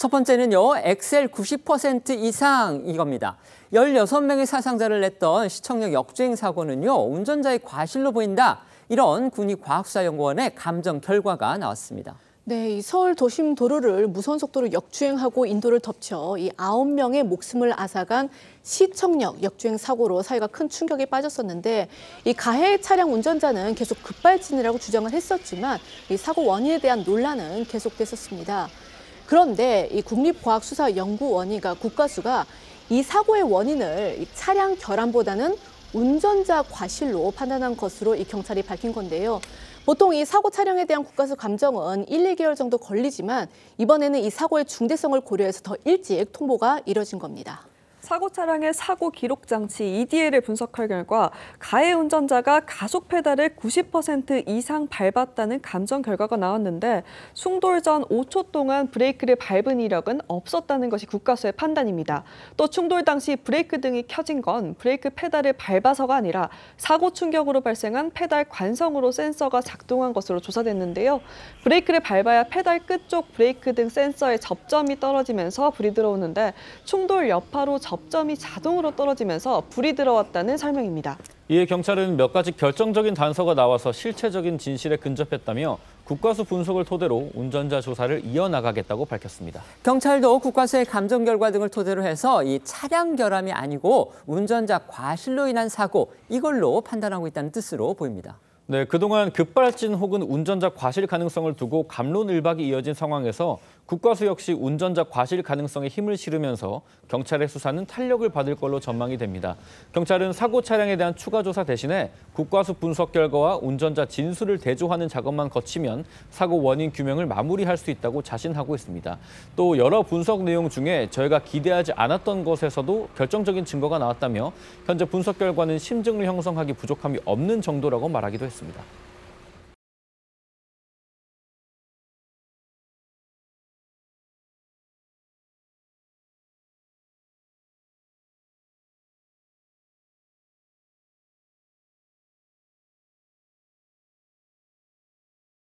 첫 번째는요, 엑셀 90% 이상 이겁니다. 16명의 사상자를 냈던 시청역 역주행 사고는요, 운전자의 과실로 보인다. 이런 국립과학수사연구원의 감정 결과가 나왔습니다. 네, 이 서울 도심 도로를 무선 속도로 역주행하고 인도를 덮쳐 이 9명의 목숨을 앗아간 시청역 역주행 사고로 사회가 큰 충격에 빠졌었는데 이 가해 차량 운전자는 계속 급발진이라고 주장을 했었지만 이 사고 원인에 대한 논란은 계속됐었습니다. 그런데 이 국립과학수사연구원이가 국과수가 이 사고의 원인을 이 차량 결함보다는 운전자 과실로 판단한 것으로 이 경찰이 밝힌 건데요. 보통 이 사고 차량에 대한 국과수 감정은 1, 2개월 정도 걸리지만 이번에는 이 사고의 중대성을 고려해서 더 일찍 통보가 이뤄진 겁니다. 사고 차량의 사고 기록 장치 EDL을 분석할 결과 가해 운전자가 가속 페달을 90% 이상 밟았다는 감정 결과가 나왔는데 충돌 전 5초 동안 브레이크를 밟은 이력은 없었다는 것이 국과수의 판단입니다. 또 충돌 당시 브레이크 등이 켜진 건 브레이크 페달을 밟아서가 아니라 사고 충격으로 발생한 페달 관성으로 센서가 작동한 것으로 조사됐는데요. 브레이크를 밟아야 페달 끝쪽 브레이크 등 센서에 접점이 떨어지면서 불이 들어오는데 충돌 여파로 접점이 자동으로 떨어지면서 불이 들어왔다는 설명입니다. 이에 경찰은 몇 가지 결정적인 단서가 나와서 실체적인 진실에 근접했다며 국과수 분석을 토대로 운전자 조사를 이어나가겠다고 밝혔습니다. 경찰도 국과수의 감정 결과 등을 토대로 해서 이 차량 결함이 아니고 운전자 과실로 인한 사고, 이걸로 판단하고 있다는 뜻으로 보입니다. 네, 그동안 급발진 혹은 운전자 과실 가능성을 두고 갑론을박이 이어진 상황에서 국과수 역시 운전자 과실 가능성에 힘을 실으면서 경찰의 수사는 탄력을 받을 걸로 전망이 됩니다. 경찰은 사고 차량에 대한 추가 조사 대신에 국과수 분석 결과와 운전자 진술을 대조하는 작업만 거치면 사고 원인 규명을 마무리할 수 있다고 자신하고 있습니다. 또 여러 분석 내용 중에 저희가 기대하지 않았던 것에서도 결정적인 증거가 나왔다며 현재 분석 결과는 심증을 형성하기 부족함이 없는 정도라고 말하기도 했습니다.